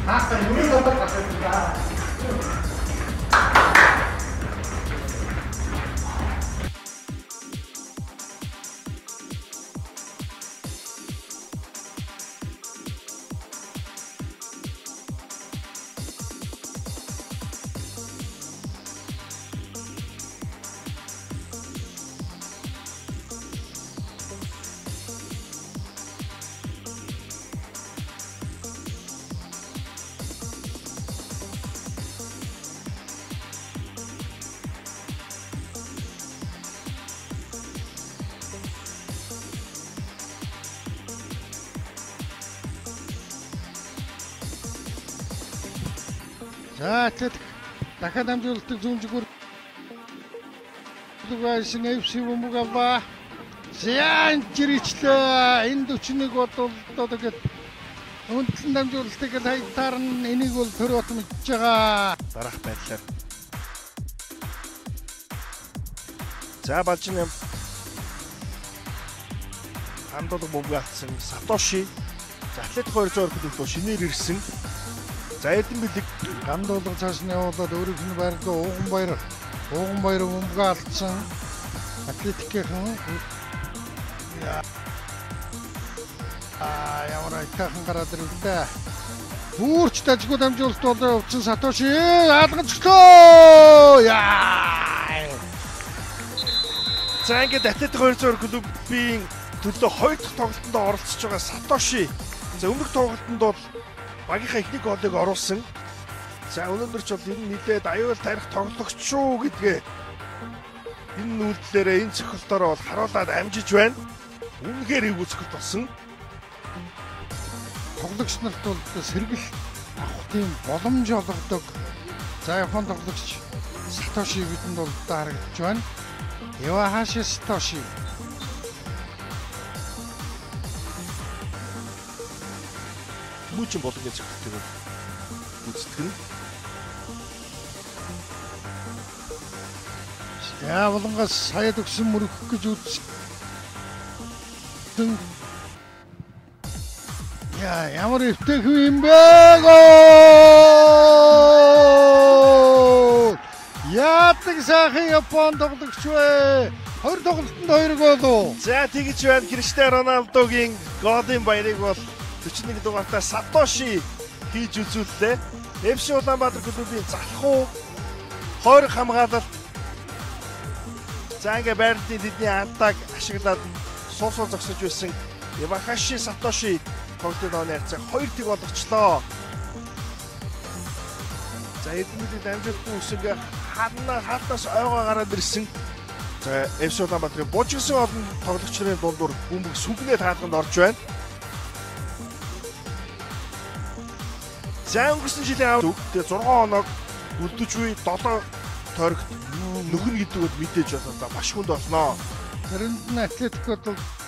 Хаста юу бодож байгаа юм. За тэгэхэд дахиад амжилттай зүүнжгүр дугаарсан FC Бөмбөгава зян жирэчлээ энэ 41 бол одоо тэгээд үндэслэн дамжуулалтыг хайтаар нь энийг бол төрөт мэдж байгаа дараах байдлаар за балжин хамдолго бөмбөгатсан Сатоши атлетик 200 клуб шинээр ирсэн. За эдэн билег гамдуулга цааш нь явуулаад өөрийнх нь байрлал Ууган баяр бөмбөг алдсан атлетикийн ямар айтайхан гараад ирлээ. Бүрч дажгүй дамжуулалт болоо явуулсан Сатоши алгацлоо. За ингээд атлетик 200 клубын төлөө 2 дахь тоглолтод оролцож байгаа Сатоши. За өмнөх тоглолтод бол багийнхаа ихний голыг оруулсан. За өнөөдөр ч бол энэ нилээд аюул тарих тоглогч шүү гэдгээ энэ үйлдэлээрээ энэ цохилтоор бол харуулад амжиж байна. Үнэхээр эвгүй цохилт болсон. Тоглогч нарт бол сэргэл авах тийм боломж олгодог. За Японы тоглогч Сатоши бидэнд бол харагдаж байна. Ивахаши Сатоши. Мөчн болгоны цогцолтыг үзтгэн. Яа болонгоос сая төгсөн мөрөх гэж үзсэн. Яа ямар өвтөх юм бэ? Яадаг сайхан Японд тоглогч вэ? 2 тоглолтод 2 гол. За тэгж байна Криштиано Роналдогийн голын баярыг бол 41 дугаартаа Сатоши хийж үзүүллээ. FC Улаанбаатар клубын залхуу хойрог хамгаалалт. За ингээ байрлалын тэдний антаг ашиглаад суусуу зогсож байсан Ивахаши Сатоши тоглолтын харьцааг 2-1 болгочлоо. За эднийд амжилттай үсэг хаалтаас ойгоо гараад ирсэн. За FC Улаанбаатарын бужигсан олон тоглогч нарын дундуур бөмбөг сүгнээ таалганд орж байна. За өнгөрсөн жилийн авд тэгээ 6 хоног үлдэж буй 7 тойрогт нөхөн гэдэг бол мэдээж байна. Маш хүнд болноо. Тэрэнд нь атлетикод